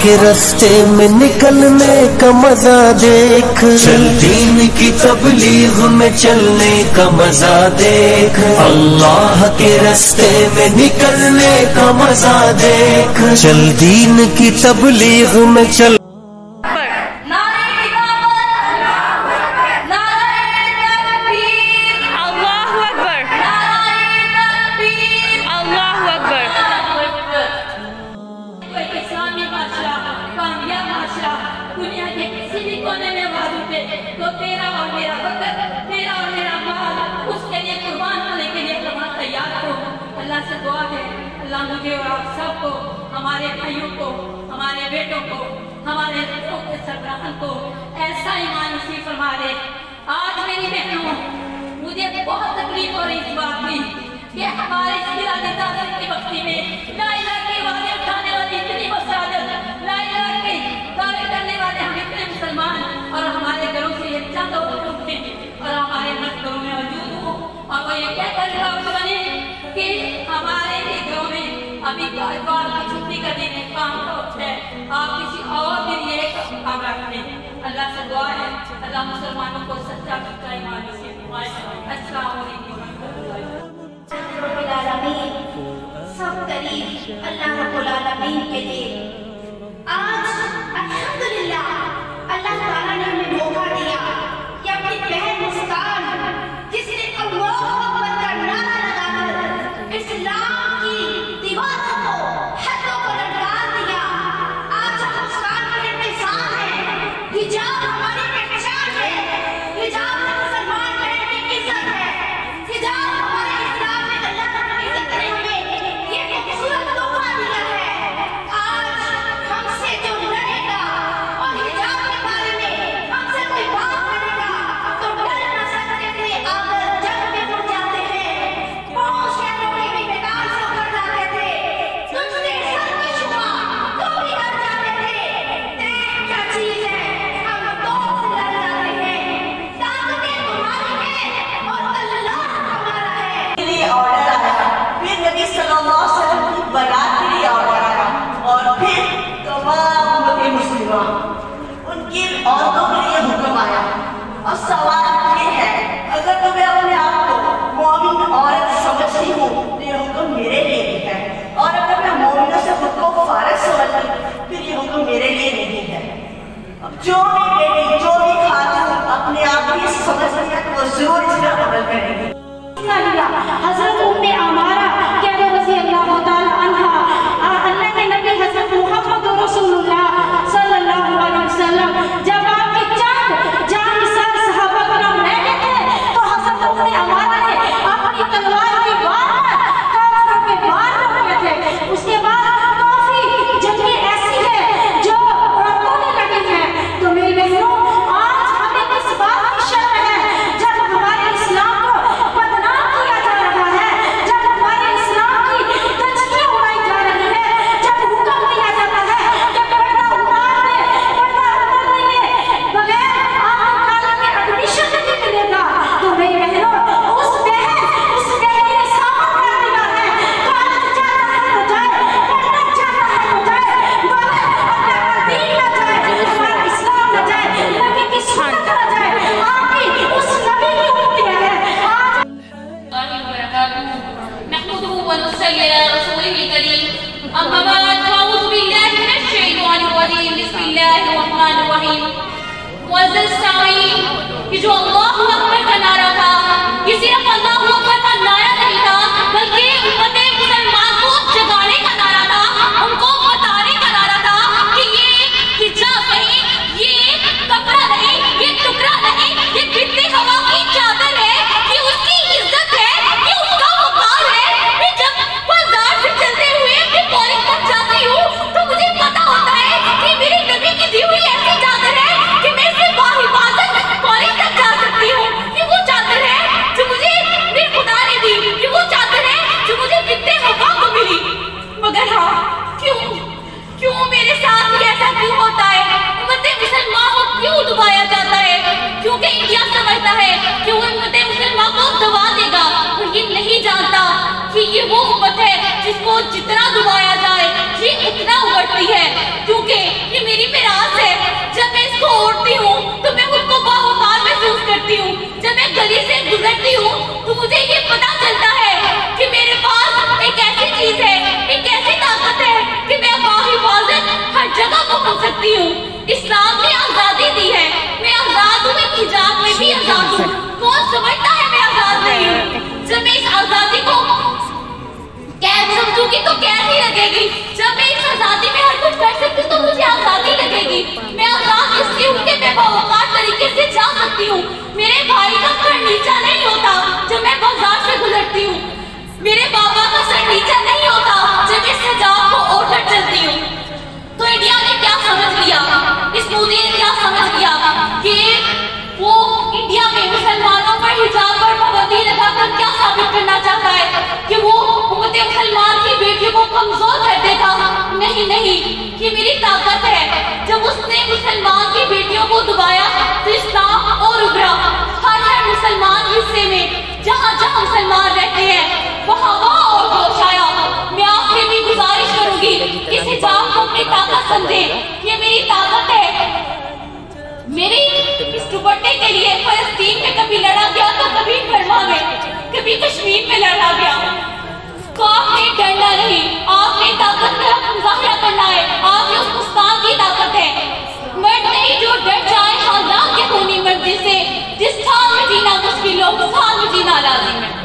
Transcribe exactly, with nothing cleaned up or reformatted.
के रास्ते में निकलने का मजा देख, चल दीन की तबलीग में चलने का मजा देख, अल्लाह के रास्ते में निकलने का मजा देख, चल दीन की तबलीग में चल। तो तेरा और मेरा वक्त, तेरा और मेरा माल उसके लिए कुर्बान होने के लिए तुम तैयार हो। अल्लाह से दुआ है, अल्लाह मुझे और आप सबको, हमारे भाइयों को, हमारे बेटों को, हमारे लोगों के सरबराहान को ऐसा ईमान नसीब फरमा दे। आज मेरी बहनों, मुझे बहुत तकलीफ हो रही इस बात की कि हमारे के वक्त में ला इलाहा के वादे उठाने वाली इतनी मसाजिद, ला इलाहा के दावे करने वाले हम इतने मुसलमान, और हमारे घरों से ये चंद लोग उठे और हमारे घरों में मौजूद हो और वो ये क्या कर रहा बने कि हमारे घरों में अभी बार की छुट्टी का दिन है, काम का वक्त है, आप किसी और के लिए काम रखते हैं। अल्लाह से दुआ है, अल्लाह मुसलमानों को सच्चा सच्चा ईमान नसीब फरमाए। अस्सलाम वालेकुम। सब तारीफ अल्लाह रब्बुल आलमीन के लिए। आज अल्हम्दुलिल्लाह अल्लाह ताला ने हमें मौका दिया कि अपनी बहन मुस्कान, जिसने अल्लाहू अकबर का नारा लगाकर इस्लाम की दीवारों को, हदों को लटका दिया, आज हम मुस्कान के इंतजार है। हिजाब हमारी पहचान है, हिजाब मुसलमान बहन की इज्जत है, हिजाब हमारे इस्लाम में अल्लाह रब्बुल इज्जत ने हमें ये खूबसूरत तोहफा दिया है। आज हमसे जो लड़ेगा और हिजाब के बारे में हमसे कोई बात करेगा तो डर न सकते थे, आकर जंग में मुड़ जाते हैं, पाँव शहरों में भी बेकार से उतर जाते थे, तुझसे सर की छुआ तो भी डर जाते थे। देख क्या चीज है, हम तो से डर जाते हैं, ताकतें तुम्हारी है और अल्लाह हमारा है। लिए ऑर्डर आया, फिर नबी सल्लल्लाहु अलैहि वसल्लम की बारात के लिए ऑर्डर आया, और फिर तमाम उम्मत मुस्लिमा उनकी औरतों के लिए हुक्म आया। अब सवाल ये है, अगर तो मैं अपने आप को मोमिन औरत समझती हूँ तो ये हुक्म मेरे लिए भी है, और अगर मैं मोमिनों से खुद को फारिग समझती हूँ फिर ये हुक्म मेरे लिए नहीं है। अब जो भी बेटी, जो भी खातून अपने आप को ये समझती है तो वो जरूर इस पर अमल करेगी। हज़रत उम्मे अमारा कहते रज़ी अल्लाह ताला अन्हा, अल्लाह के नबी हज़रत मुहम्मद रसूलुल्लाह सल्लल्लाहु अलैहि वसल्लम जब आपके चंद जानिसार सहाबा कराम रह गए थे तो हज़रत उम्मे अमारा ने अपनी तलवार की वार पर काफिरों के वार रोके थे। उसके बाद काफी जंगें ऐसी है जो होने लगी हैं। तो मेरी बहनों, आज हमें इस बात की शर्म है जब हमारे इस्लाम को बदनाम किया जा रहा है, जब हमारे इस्लाम की तजकिया उड़ाई जा रही है, जब हुक्म दिया जाता है कि पर्दा उतार ले, पर्दा उतार लेंगे बगैर आपको काला में एडमिशन नहीं मिलेगा। तो मेरी बहनों, उस बहन उस बहन ने सामने कर दिया है, काला चाहता है तो जाए, पर्दा चाहता है तो जाए, मगर अपना दीन न जाए, हमारा इस्लाम न जाए, नबी की सुन्नत न जाए। आप भी उस नबी की उम्मती है। आज नहमदुहु व नुसल्ली अला रसूलिल करीम, अम्मा बाद, अऊज़ु बिल्लाहि मिनश शैतानिर रजीम, बिस्मिल्लाहिर रहमानिर रहीम। मुअज़्ज़िज़ सामीन, कि जो अल्लाहु अकबर का नारा था, ये सिर्फ अल्लाहु अकबर का नारा नहीं था, बल्कि उम्मत मुसलमान को जगाने का नारा था, उनको बताने का नारा था कि ये हिजाब नहीं, ये कपड़ा नहीं, ये टुकड़ा नहीं, ये बित्ती हवा की चादर है, ये उसकी इज्जत है, ये उसका वक़ार है। मैं जब बाजार से चलते हुए अपने कॉलेज तक जाती हूँ तो मुझे पता होता है कि मेरे नबी की दी हुई ऐसी चादर है कि मैं इसे बाहिफाजत कॉलेज तक जा सकती हूँ। ये वो चादर है जो मुझे मेरे खुदा ने दी, ये वो चादर है जो मुझे बित्ते हवा को मिली। मगर हाँ, क्यों क्यों मेरे साथ भी ऐसा क्यों होता है? उम्मत मुसलमान को क्यों डुबाया जाता है? क्योंकि इंडिया समझता है कि वो उम्मत मुसलमान को दबा देगा, और ये नहीं जानता कि ये वो उम्मत है जिसको जितना डुबाया जाए ये उतना उभरती है। क्योंकि गुजरती हूँ तो मुझे ये पता चलता है कि मेरे पास एक ऐसी चीज है, एक ऐसी ताकत है कि मैं बाहिफाजत हर जगह पहुंच सकती हूँ। इस्लाम ने आजादी दी है, मैं आजाद हूँ, एक हिजाब में भी आजाद हूँ। कौन समझता है मैं आजाद नहीं हूँ? जब मैं इस आजादी को कैद समझूंगी तो कैद ही लगेगी। जब मैं इस आजादी में हर कुछ कर सकती हूँ तो मुझे आजादी लगेगी। मैं आजाद इसलिए हूँ कि मैं बावकार तरीके से जा सकती हूँ। मेरे भाई का सर नीचा नहीं होता जब मैं बाजार से गुजरती हूँ। मेरे बाबा का सर नीचा नहीं होता जब इस हिजाब को ओढ़कर चलती हूँ। तो इंडिया ने क्या समझ लिया, इस मोदी ने क्या समझ लिया कि वो इंडिया में मुसलमानों पर हिजाब पर पाबंदी लगाकर क्या साबित करना चाहता है कि वो उम्मत मुसलमान की बेटियों को कमजोर कर देगा। नहीं नहीं, ये मेरी ताकत है। जब उसने मुसलमान की बेटियों को दबाया तो इस्लाम और उभरा। हर हर मुसलमान हिस्से में जहाँ जहाँ मुसलमान रहते हैं वहाँ वहाँ और जोश आया। मैं आपसे भी गुजारिश करूंगी इस हिजाब को अपनी ताकत समझे, ये मेरी ताकत है। मेरी इस दुपट्टे के लिए फलस्तीन में कभी लड़ा गया तो कभी बर्मा में, कभी कश्मीर में लड़ा गया। तो आपने डरना नहीं, आपने ताकत का मुजाहरा करना है। आपने उस मुस्कान की ताकत है। मर्द नहीं जो डर जाए खानदान के खूनी मर्द से, जिस साल में जीना मुश्किल हो उस साल में जीना लाजिम है।